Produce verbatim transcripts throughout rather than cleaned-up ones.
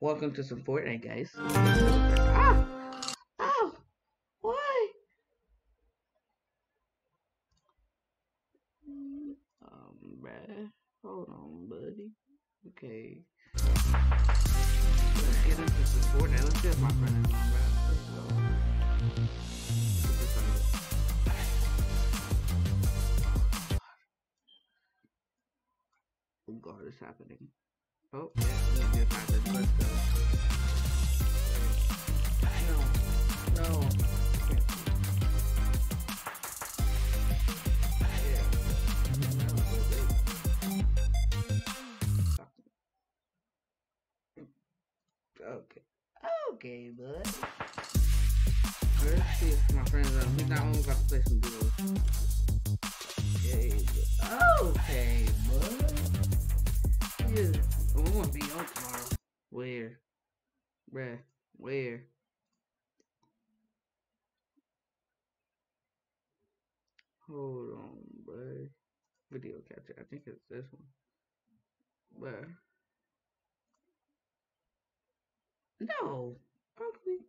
welcome to some Fortnite, guys. Ah! Ow! Why? Um, bruh. Hold on, buddy. Okay. Let's get into some Fortnite. Let's see if my friend is on, bruh. Let's go. Oh god, it's happening. Oh, yeah, it's just happened. Let's go. No, no. Yeah. Okay. Okay, bud. Let's see if my friends are. We not only about to play some duos. Okay, bud. Okay, bud. Yeah. I want to be on tomorrow. Where? Bruh. Where? Hold on, bruh. Video capture. I think it's this one. Bruh. No. Ugly.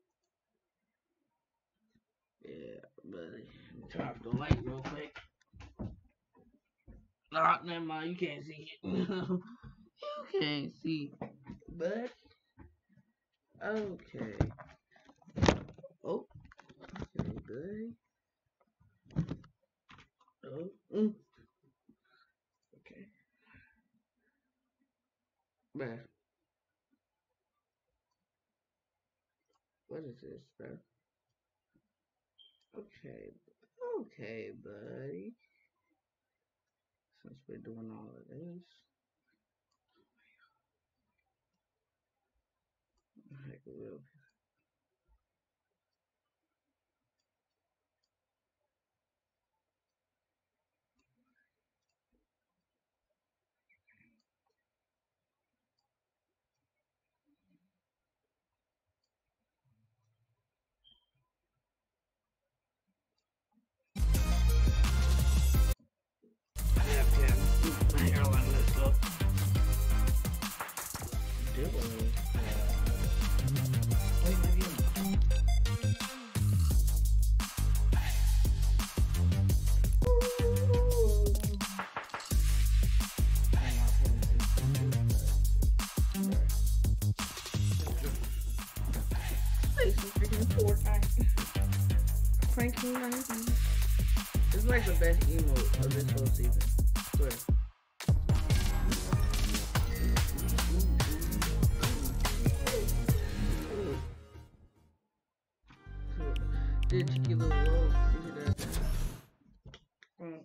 Yeah, buddy. Turn off the light real quick. Oh, never mind. You can't see it. You can't see. But okay. Oh. Okay, buddy. Oh. Mm. Okay. Bruh. What is this, bruh? Okay. Okay, buddy. Since we're doing all of this. Heck, we will. Yeah, yeah. My hairline messed up. Dillo. Wait, maybe I'm... Play some freaking Fortnite. Cranking nineties. This is like the best emote of this whole season. Swear. Did cheeky little rolls. You hear that? Mm.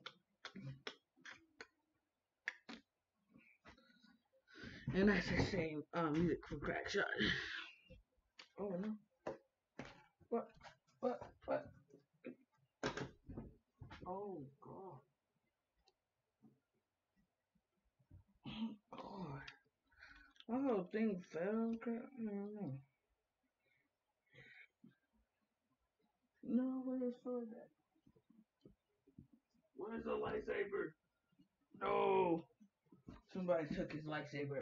And that's the same um, music from Crack Shot. Oh no. What? What? What? Oh god. God. My whole thing fell. Crap. I don't know. No, where is sword at? Where's the lightsaber? No. Somebody took his lightsaber.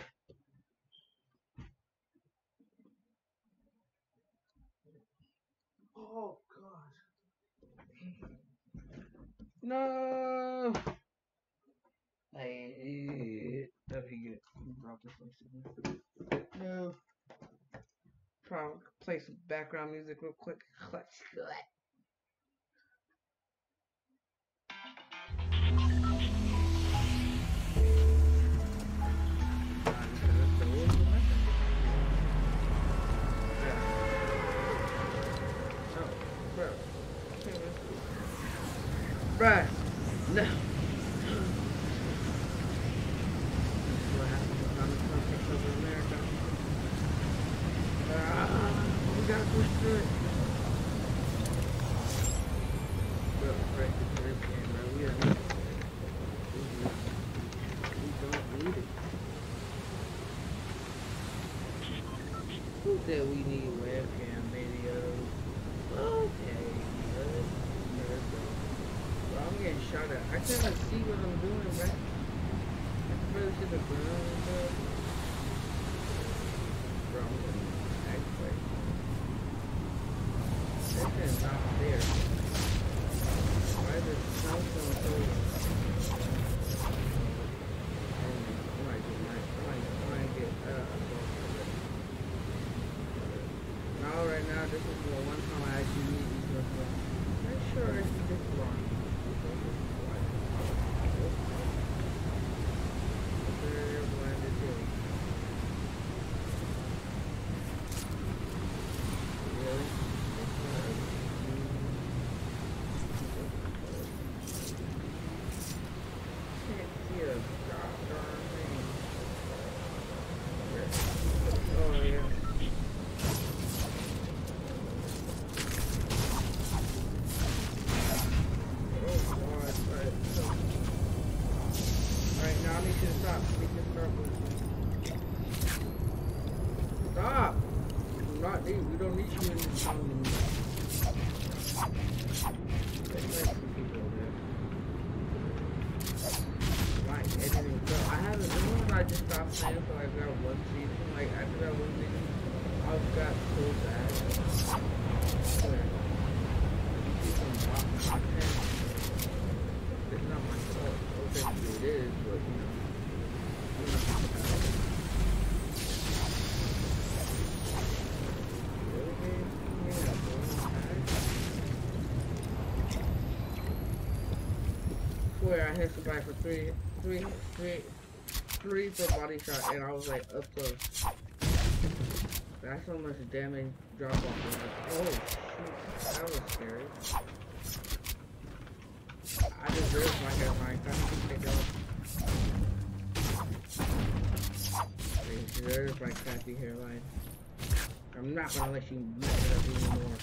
Oh god. No. Hey, okay, good. Drop this lightsaber. No. Probably play some background music real quick. Clutch, clutch. Bruh, no. What happened to Donald Trump takes over America? Ah, we gotta push through it. Bro, break the grip game, bro. We don't need it. We don't need it. Who said we need webcam videos? Okay, good. Let's go. Well, I'm getting shot at. I can't even see what I'm doing, right? I can barely see the ground, bro. Bro, I'm gonna actually. This is not fair. Why is it so so so? I might get my, I might, I might get uh. Now right now this is the one time I actually need these weapons. Not sure if this one. They're blended too. Really? Can't see a darn thing. Oh yeah. Alright, now I need you to stop. I need you to start moving. Stop! Do not need, we don't need you in this town anymore. There's like some people over there. Like, editing stuff. I haven't, remember when I just stopped playing for like that one season? Like, after that one season, I got so bad. Where? You see some rock content. It's not my fault. Okay, it is, but you know. I swear I hit somebody for three, three, three, three for body shot, and I was like up close. That's how much damage drop off. Oh shoot, that was scary. I deserve my hairline. I can take off. I deserve my crappy hairline. I'm not gonna let you mess it up anymore.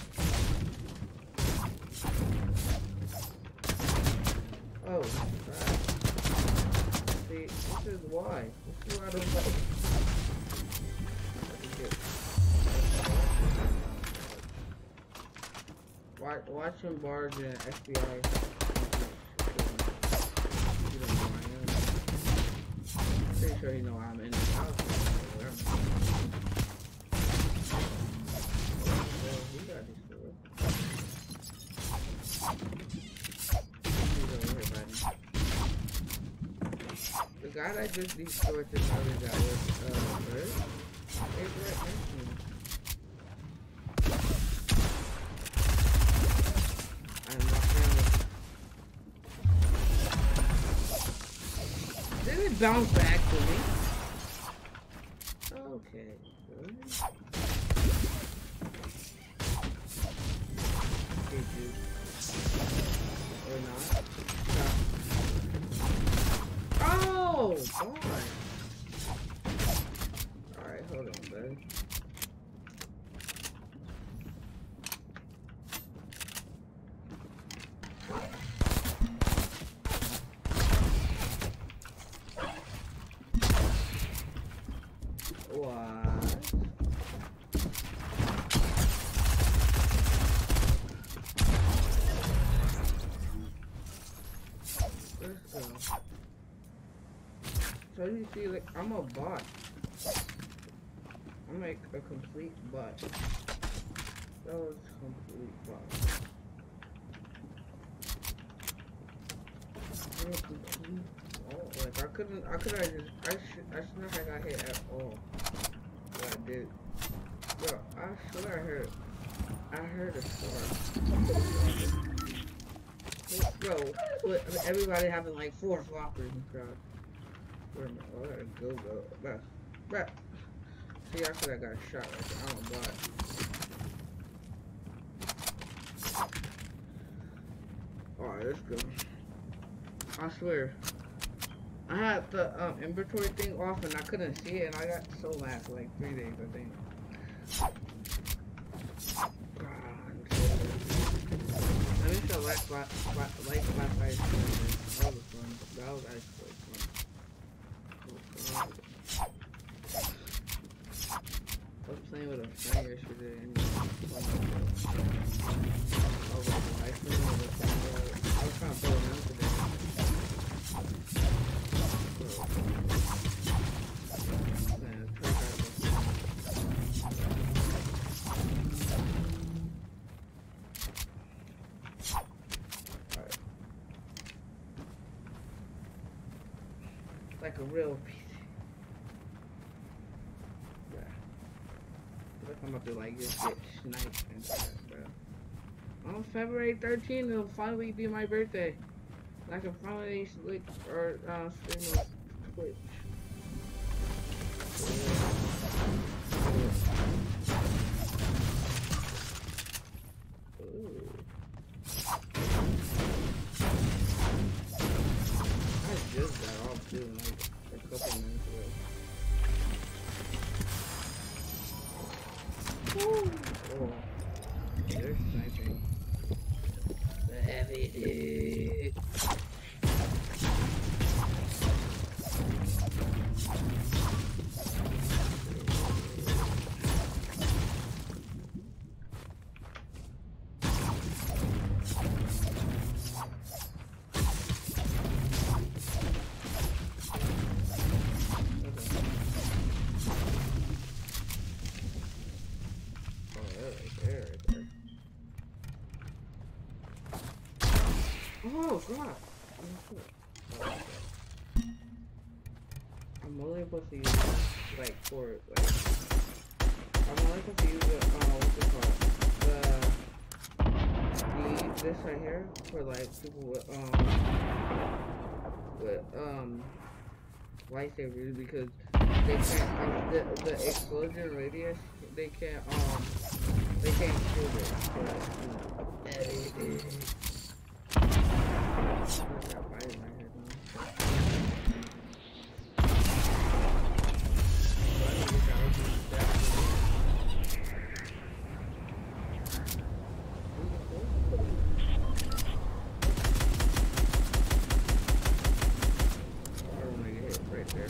Oh, crap. See, this is why. This is why I don't like. Watch, watch him barge in F B I. Pretty sure you know I'm in the house. Well, he got these four. He's over here, buddy. The guy that just destroyed this other guy was, uh, Bird. He's right next to me. I'm not gonna. Did it bounce back to me? Okay, good. Okay, dude. Or not. Stop. Oh, God. Alright, hold on, buddy. So you see, like, I'm a bot. I'm like a complete bot. That was a complete bot. I'm a complete bot. Like, I couldn't, I could have just, I should, I should not have got hit at all. But I did. Bro, I swear I heard, I heard a star. Bro, what, everybody having like four floppers in the crowd. Where am I? Oh, I gotta go, go. Bruh. Bruh. See, I could have got shot right there. I'm a bot. Alright, let's go. I swear. I had the um, inventory thing off and I couldn't see it and I got so mad for like three days, I think. Let me show like my like my face. That was fun. That was actually fun. I was playing with a friend yesterday and I was ice cream with a friend. I was trying to play with him today. Man, Like a real P C. Yeah. Like I'm about to like just get sniped and stuff, bro. On February thirteenth, it'll finally be my birthday. I can finally like or uh, stream on Twitch. Ooh. I just got off too, like a couple minutes ago. Woo! Oh, they're sniping. The heavy dick. Oh god! I'm only supposed to use it, like for like I'm only supposed to use it, uh what's it called? The the this right here for like people with um with um lightsabers because they can't um, the the explosion radius they can't um they can't shoot it. So, you know. Got biting my head now. I don't want to get hit right there.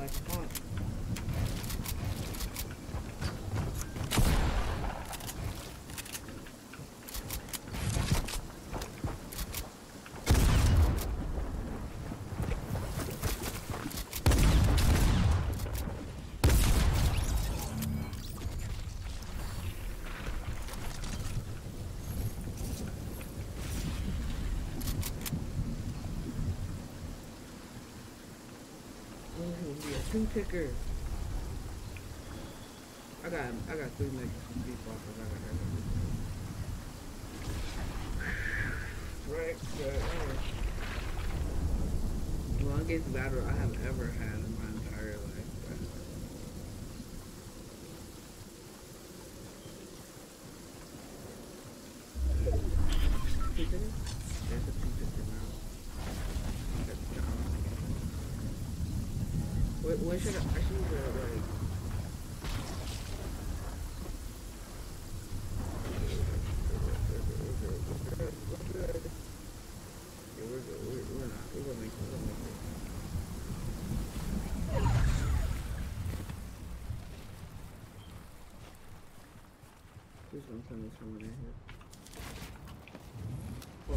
like a punk. Two ticker. I got I got three niggas from deep off of that. Right, good. Longest battle I have ever had in my entire life. Two ticker? There's a two ticker now. What, what should I, I should uh, like... Yeah, we're good, we're, we're not, we're gonna make it, we're gonna make it. Please don't send this someone in here. Oh,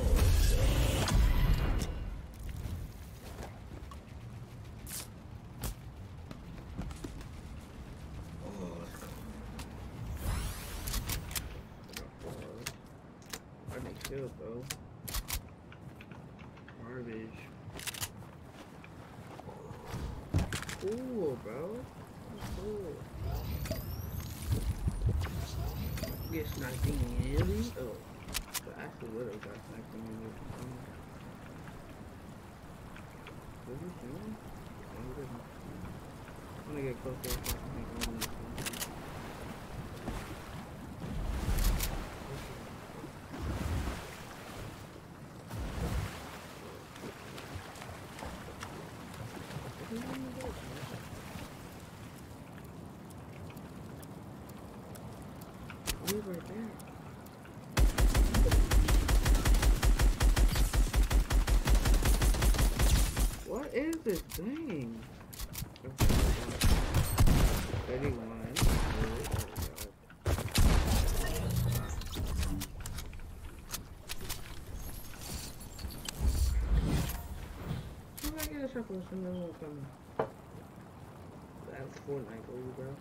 kill, bro. Garbage. Cool, bro. Cool. Get sniped immediately? Oh. But I actually would have got sniped immediately. What is he doing? I'm gonna get closer so I can make one of these. Right there. What is this thing? thirty-one. How do I get a circle? Something won't come. That's Fortnite for you, bro.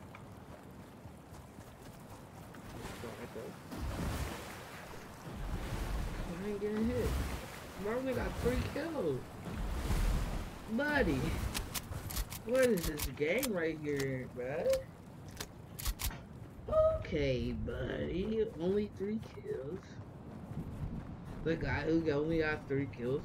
I ain't getting hit. I only got three kills. Buddy. What is this game right here, bud? Okay, buddy. Only three kills. The guy who only got three kills.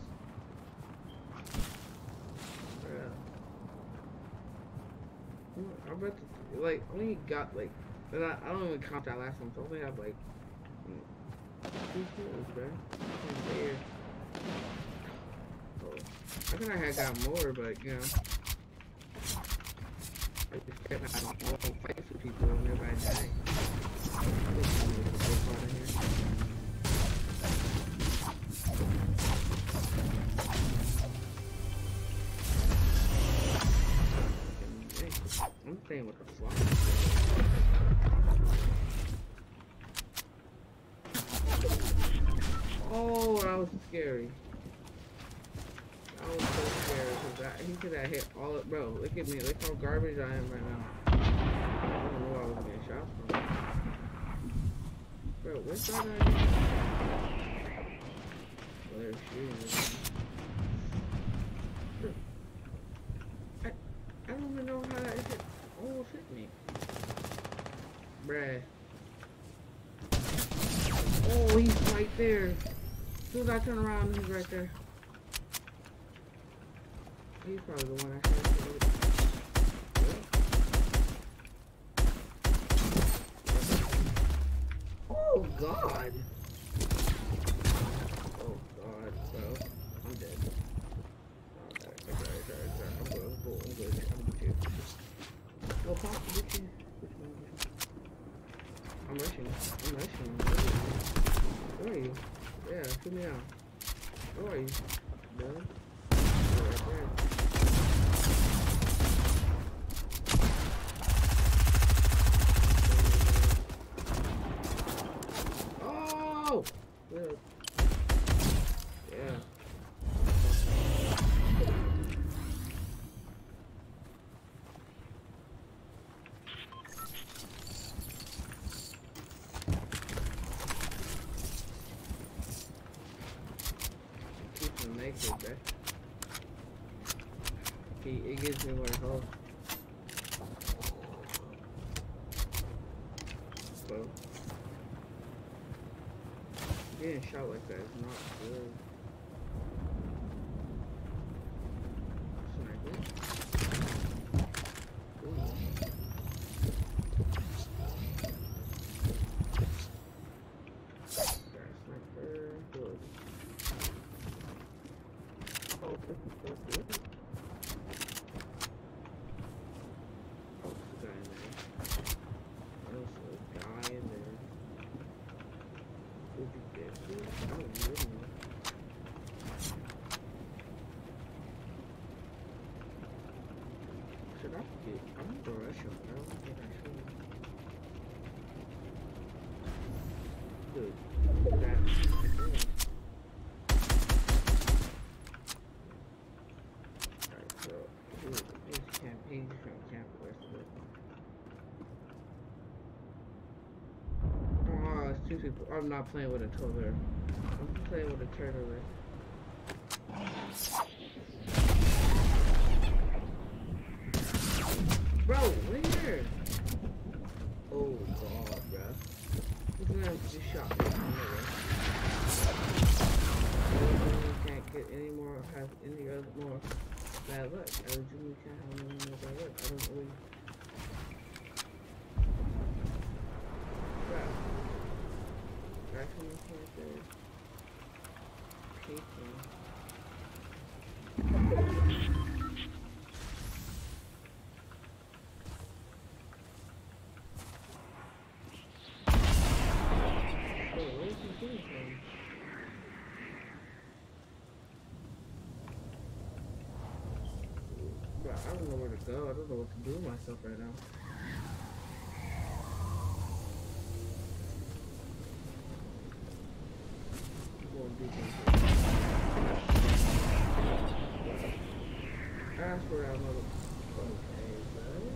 Bruh. I bet the, like, only got like, but I, I don't even count that last one, so I only have like two kills, bro. There. Oh, I think I had got more, but you know, I just kept having to fight for people whenever I die. I'm playing with the fly. Oh, that was scary. That was so scary. Cause that, he could have hit all of, bro, look at me. Look how garbage I am right now. I don't know where I was getting shot from. Bro, what's that guy? Well, they're shooting at me. I, I don't even know how that hit. Almost hit me. Bruh. Oh, he's right there. As soon as I turn around, he's right there. He's probably the one I had to hit. Oh, God. Oh, God, bro. I'm dead. Alright, alright, alright, alright. I'm good, I'm good, I'm good. I'm good. No, pop, get you. I'm rushing. I'm rushing. Where are you? Yeah, shoot me out. Where are you? Done? Oh, right there. Good. Yeah. Keep them naked, bro. He, it gives me more health. So, getting shot like that is not good. Sniper. Ooh. Got a sniper. Good. Oh, this is so good. Oh, there's a guy in there. There's a guy in there. Would you get this? I don't really know. Should I get? I'm gonna rush him. I don't think I should. Dude, that. Alright, so dude, this campaign is gonna camp the rest of it. Oh, it's two people. I'm not playing with a toddler. I'm playing with a turtle. Bro, where? Oh god, bro. This man just shot me from nowhere. I can't get any more, have any other more bad luck. I legitimately can't have any more bad luck. I don't really. Bro. Back from the character. People. Bro, I don't know where to go. I don't know what to do with myself right now. That's where I'm gonna. Okay, bro.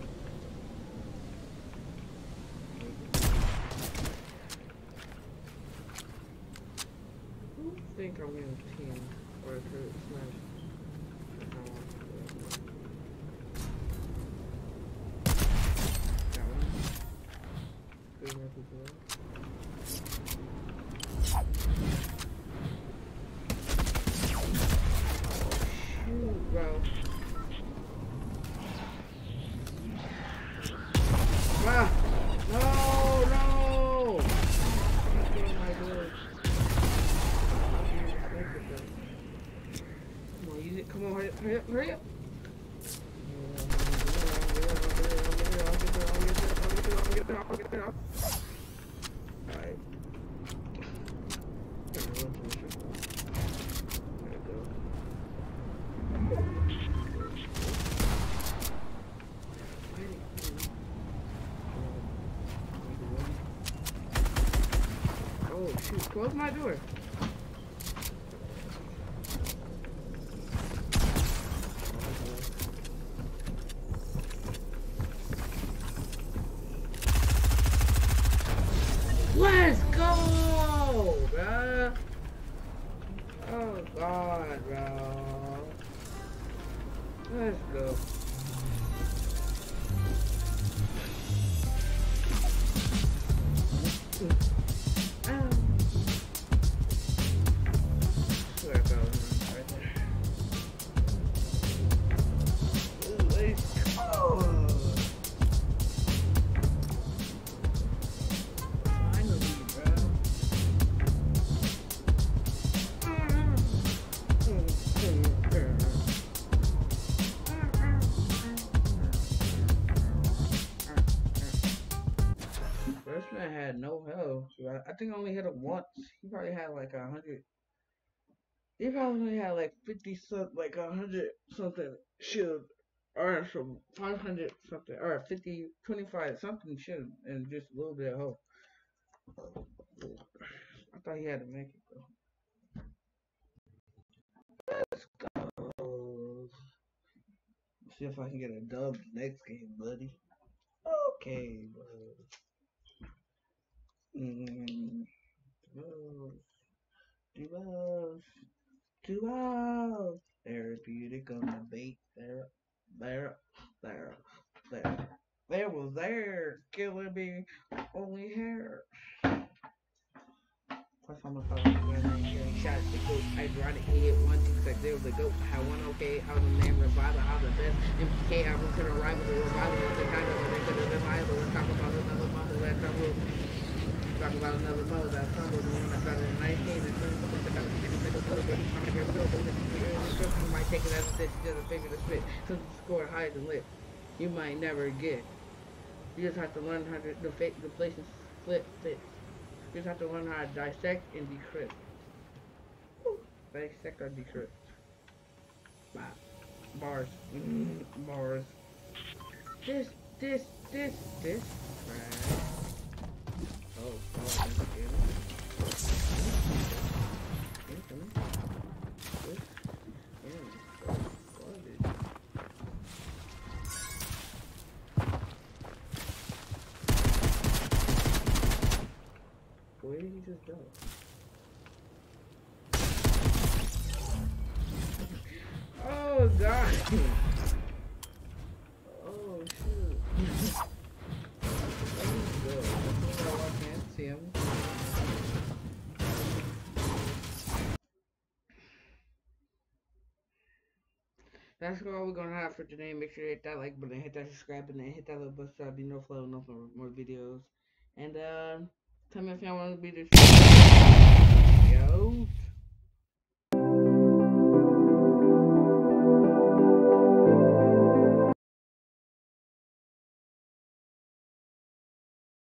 Who think I'm in a team or a group smash? That one. Good enough as well. Shoot, bro. Ah! No, no! What am I doing? Come on, use it. Come on, hurry up, hurry up, hurry up! Alright. Oh shoot, close my door. Let's go, bruh. Oh god, bro. Let's go. First man had no health. I think I only hit him once. He probably had like a hundred. He probably only had like fifty something, like a hundred something shield, or some five hundred something, or fifty, twenty-five something shield, and just a little bit of health. I thought he had to make it though. Let's go. See if I can get a dub next game, buddy. Okay, bro. Mm, duos, duos, duos. Therapeutic on the beat. There, there, there, there. There was there, killing me. Only hair. Plus, I'm gonna follow the running, getting shot at the goat. I brought it head one, two, six, there was the goat. I won okay, I was the man, revival, I was the best. M P K, I was to the rival, the revival, the kind of one, they could have revival. We're talking about another mother, last time we'll talk about another mother that stumbled, the one that started in nineteen, and twenty something, the kind of thing, the little bit, I'm gonna get real, but you might take it as a stitch, just a figure to spit, since the score higher than lit. You might never get. You just have to learn how to, the, the places split, fit. You just have to learn how to dissect and decrypt. Woo. Dissect or decrypt. Wow. Bars. Mm, bars. This, this, this, this. Right. Oh, oh, that's good. Incoming. This. Yeah. Garbage. Where did he just go? Oh god! Oh shoot! There you go. I can't see him. That's all we're gonna have for today. Make sure you hit that like button, hit that subscribe button, and hit that little bell so there'll be no flow, no more, more videos. And uh, tell me if y'all want to be this. Yo.